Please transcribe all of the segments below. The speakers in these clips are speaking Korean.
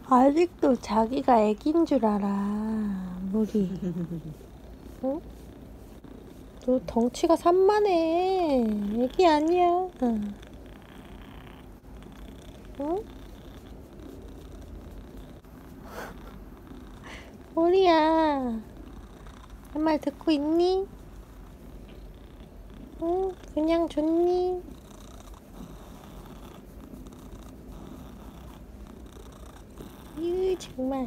아직도 자기가 애기인 줄 알아, 물이. 응? 너 덩치가 산만해. 애기 아니야. 응? 우리야, 내 말 듣고 있니? 응? 그냥 좋니? 정말.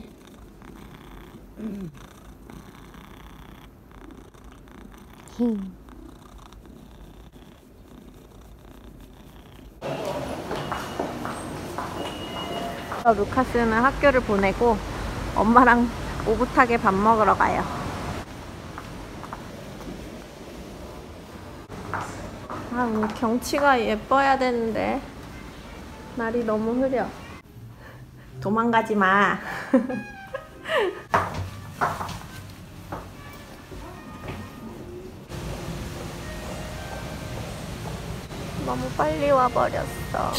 루카스는 학교를 보내고 엄마랑 오붓하게 밥 먹으러 가요. 아, 오늘 경치가 예뻐야 되는데 날이 너무 흐려. 도망가지 마. 너무 빨리 와버렸어.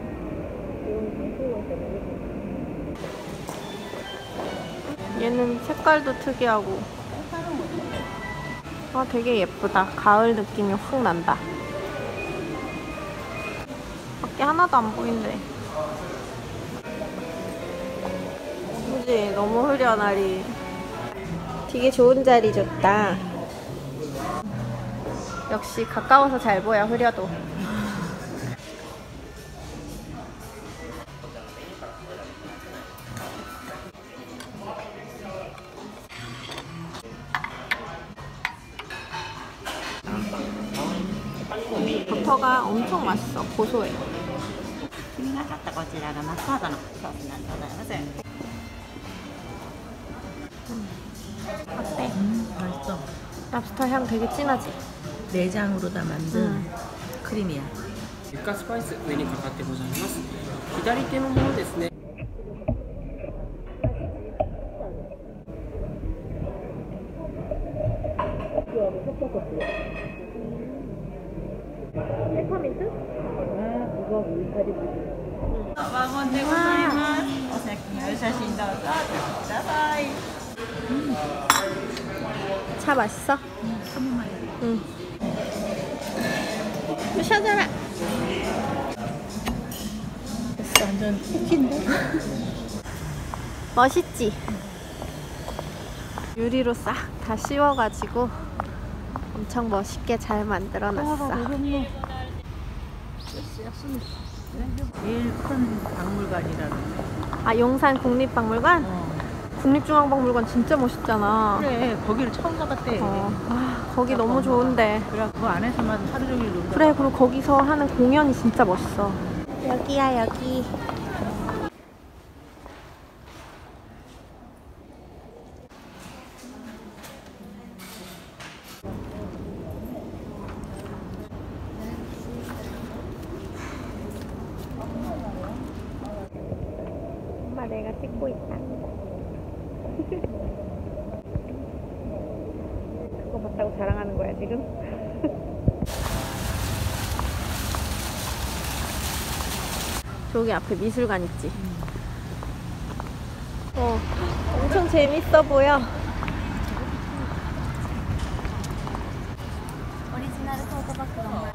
얘는 색깔도 특이하고. 아, 되게 예쁘다. 가을 느낌이 훅 난다. 밖에 하나도 안 보인대. 그치? 너무 흐려, 날이. 되게 좋은 자리 줬다. 역시 가까워서 잘 보여, 흐려도. 버터가 엄청 맛있어. 고소해. 어때? 맛있어. 랍스터 향 되게 진하지? 내장으로 다 만든 크림이야. ユカスパイス上にかかってございます。左手のものですね。 페퍼민트? 그거 와건でございます。お先にお写真どうぞください。 차 맛있어? 응. 부셔져라. 됐어. 완전 쿠키인데? 멋있지? 유리로 싹 다 씌워가지고 엄청 멋있게 잘 만들어놨어. 제일 큰 박물관이라는. 아, 용산 국립박물관? 국립중앙박물관 진짜 멋있잖아. 그래, 거기를 처음 가봤대. 아, 거기 너무 좋은데. 그래, 그 안에서만 하루 종일 놀다. 그래, 그리고 거기서 하는 공연이 진짜 멋있어. 여기야, 여기. 엄마, 내가 찍고 있다. 그거 봤다고 자랑하는 거야, 지금? 저기 앞에 미술관 있지? 엄청 재밌어 보여. 오리지널 토트박스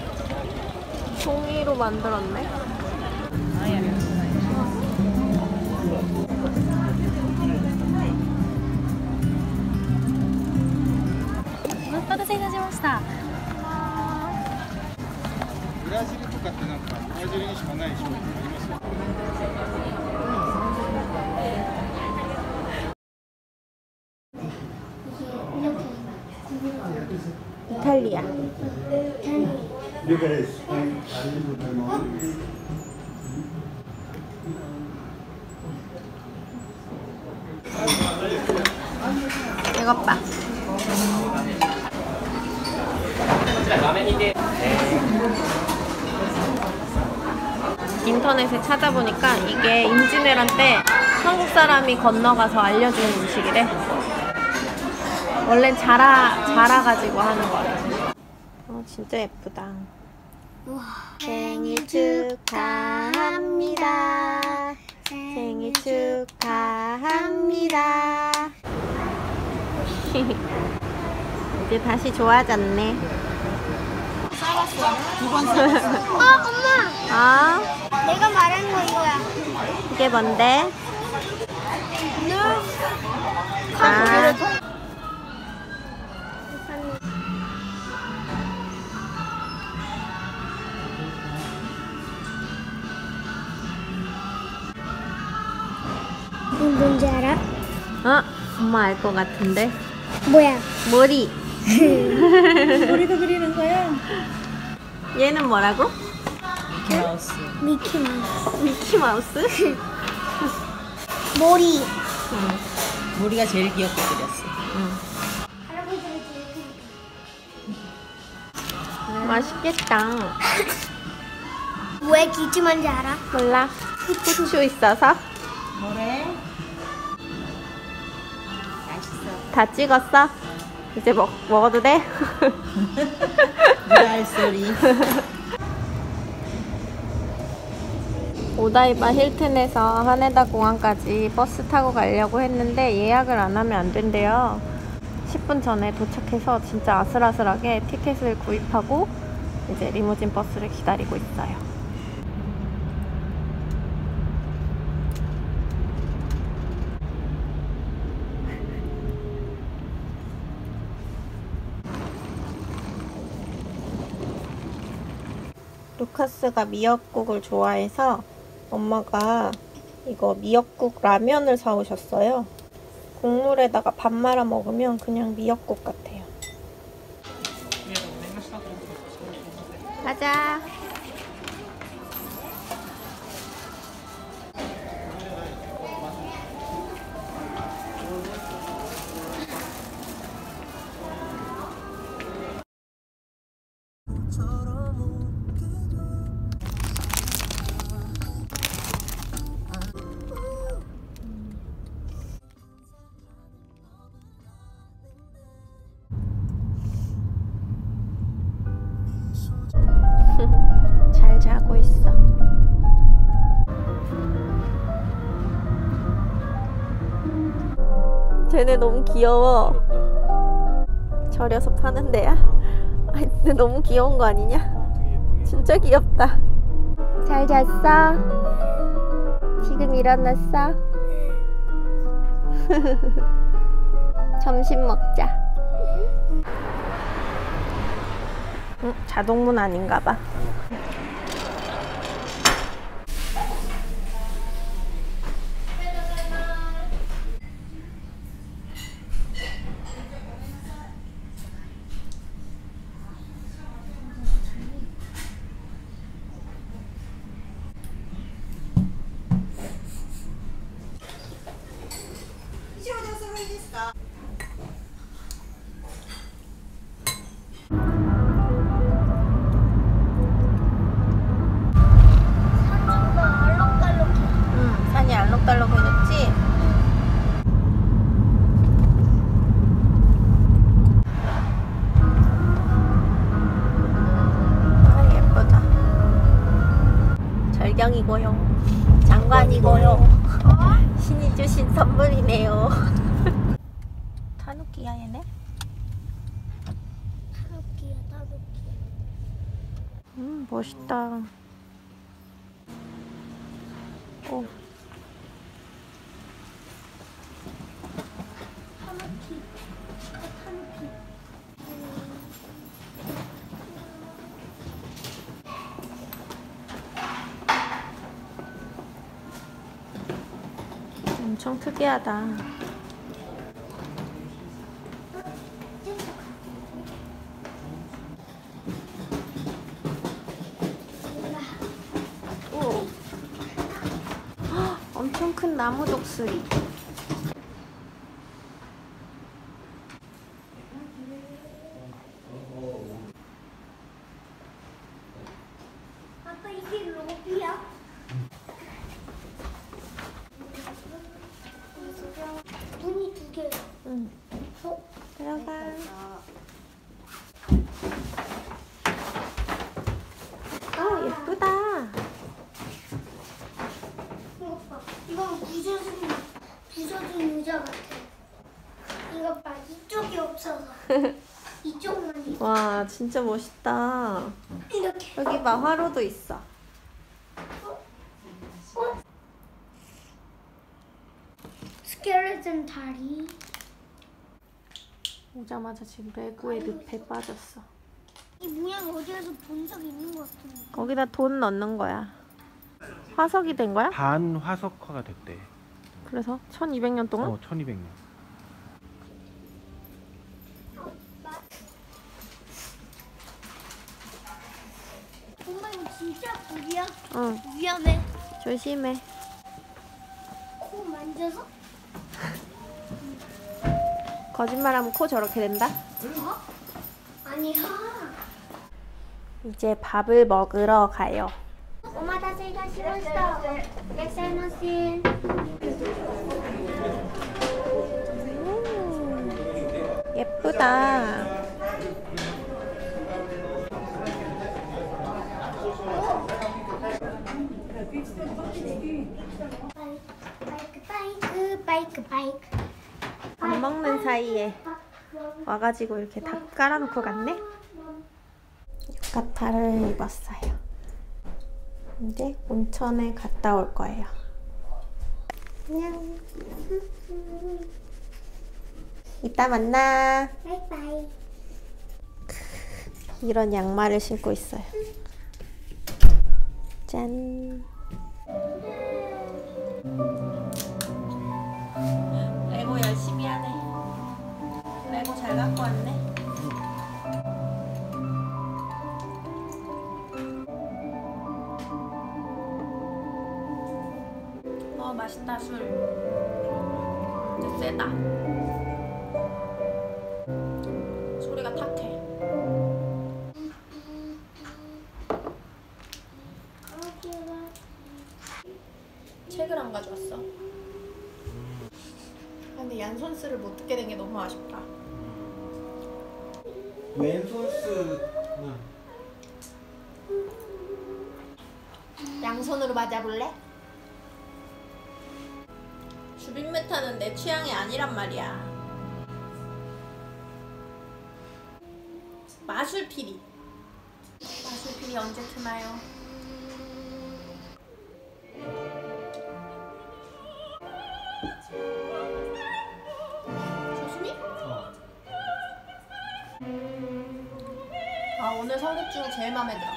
종이로 만들었네? 다 ブラジルとかってなんかブラジルにしかない商品ありますよ。 이탈리아. 이것 봐. 인터넷에 찾아보니까 이게 임진왜란 때 한국 사람이 건너가서 알려준 음식이래. 원래는 자라가지고 하는 거래. 진짜 예쁘다. 우와. 생일 축하합니다. 생일 축하합니다. 이제 다시 좋아졌네. 두번 썰었어. 엄마! 아, 내가 말한 거 이거야. 이게 뭔데? 아, 이거 뭔지 알아? 엄마 알 것 같은데. 뭐야? 머리. 머리도 그리는 거야? 얘는 뭐라고? 마우스. 미키마우스. 미키마우스? 머리. 머리가 제일 귀엽게 그렸어. 맛있겠다. 왜 기침한지 알아? 몰라. 후추 있어서. 뭐래? 맛있어. 다 찍었어? 이제 먹어도 돼? 누가 할 소리? 오다이바 힐튼에서 하네다 공항까지 버스 타고 가려고 했는데 예약을 안 하면 안 된대요. 10분 전에 도착해서 진짜 아슬아슬하게 티켓을 구입하고 이제 리무진 버스를 기다리고 있어요. 루카스가 미역국을 좋아해서 엄마가 이거 미역국 라면을 사오셨어요. 국물에다가 밥 말아 먹으면 그냥 미역국 같아요. 가자. 잘 자고 있어. 쟤네 너무 귀여워. 절여서 파는 데야? 아니, 근데 너무 귀여운 거 아니냐? 진짜 귀엽다. 잘 잤어? 지금 일어났어? 점심 먹자. 자동문 아닌가 봐. 산이 알록달록해졌지? 아, 예쁘다. 절경이고요. 장관이고요. 신이 주신 선물이네요. 타누키야 얘네? 타누키야, 타누키. 멋있다. 오. 타누키. 타누키. 엄청 특이하다. 오. 헉, 엄청 큰 나무 독수리. 아빠 이게 로비야? 문이 두 개. 응. 들어가. 아, 예쁘다. 이거 봐. 이건 부서진 의자 같아. 이거 봐, 이쪽이 없어서. 이쪽만 있어. 와, 진짜 멋있다. 이렇게. 여기 봐, 화로도 있어. 스켈레톤 다리. 오자마자 지금 레고의 늪에 빠졌어. 이 모양 어디에서 본 적 있는 것 같은데. 거기다 돈 넣는 거야. 화석이 된 거야? 반화석화가 됐대. 그래서 1200년 동안? 1200년. 엄마 이거 진짜 불이야? 응, 위험해. 조심해. 코 만져서? 거짓말하면 코 저렇게 된다? 어? 아니야. 이제 밥을 먹으러 가요. 오마다세 이타시마시타. 이라시마세. 예쁘다. 바이크. 밥 먹는 사이에 와가지고 이렇게 다 깔아놓고 갔네? 유카타를 입었어요. 이제 온천에 갔다 올 거예요. 안녕. 이따 만나. 바이바이. 이런 양말을 신고 있어요. 짠. 레고 열심히 하네. 레고 잘 갖고 왔네. 맛있다. 술 근데 세다. 소리가 탁해. 책을 안 가져왔어. 근데 얀손스를 못 듣게 된 게 너무 아쉽다. 왼손스는 양손으로 맞아볼래? 주빅메타는 내 취향이 아니란 말이야. 마술피리 언제 트나요? 조수미? 아, 오늘 선곡 중에 제일 마음에 들어.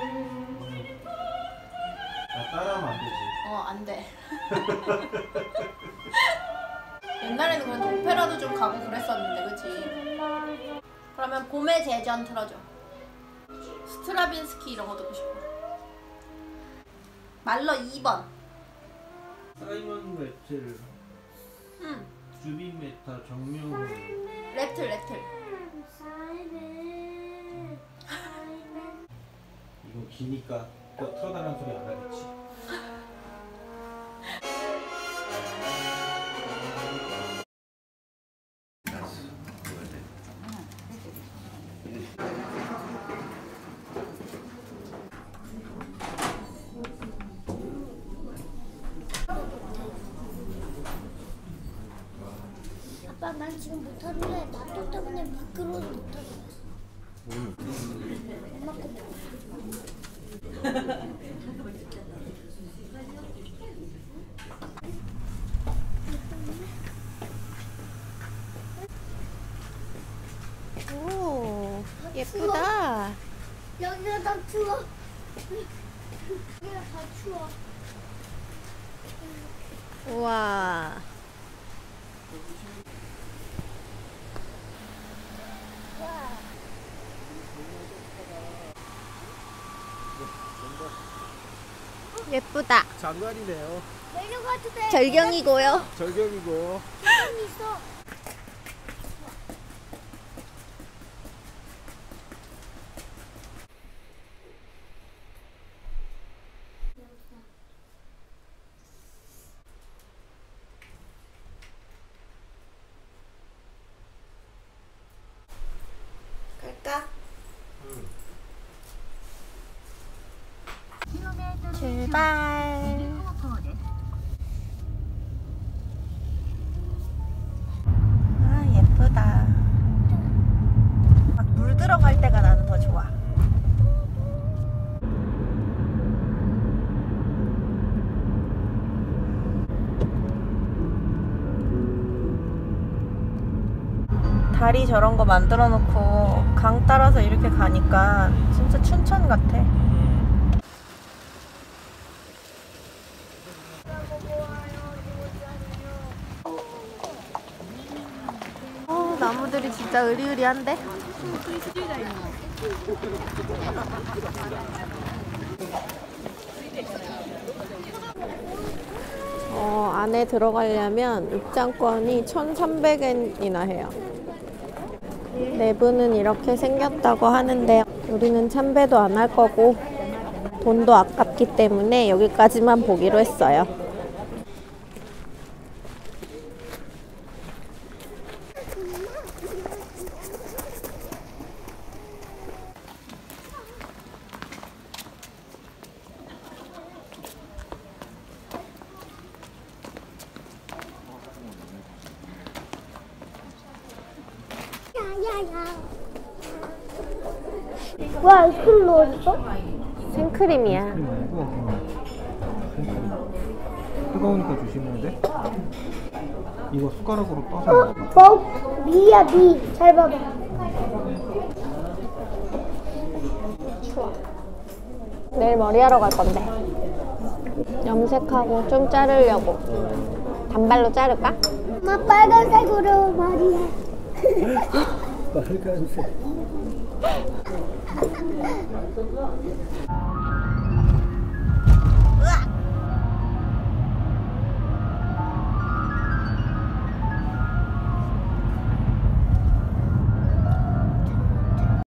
나 따라하면 안 되지. 안 돼. 옛날에는 그래도 오페라도 좀 가고 그랬었는데, 그치? 그러면 봄의 제전 틀어줘. 스트라빈스키 이런 거 듣고 싶어. 말러 2번. 사이먼 웨틀, 주빅메타, 정명훈. 랩틀. 이거 기니까 또 틀어달라는 소리 안 하겠지. 아빠 난 지금 못하는데 나또 때문에 미끄러워서 못하겠어. 엄마 거 봐. 오, 예쁘다. 여기가 다 추워. 여기가 다 추워. 우와. 예쁘다. 장관이네요. 내려가도 돼. 절경이고요. 절경이고. 사람 있어. 갈까? 출발. 다리 저런 거 만들어 놓고 강 따라서 이렇게 가니까 진짜 춘천 같아. 나무들이 진짜 으리으리한데? 안에 들어가려면 입장권이 1,300엔이나 해요. 내부는 이렇게 생겼다고 하는데 우리는 참배도 안 할 거고 돈도 아깝기 때문에 여기까지만 보기로 했어요. 야야야. 왜 아이스크림 넣었어? 생크림이야. 뜨거우니까 조심해야 돼. 이거 숟가락으로 떠서 먹어. 미야 미. 잘 봐봐. 내일 머리하러 갈 건데 염색하고 좀 자르려고. 단발로 자를까? 엄마 빨간색으로 말이야. 빨간색.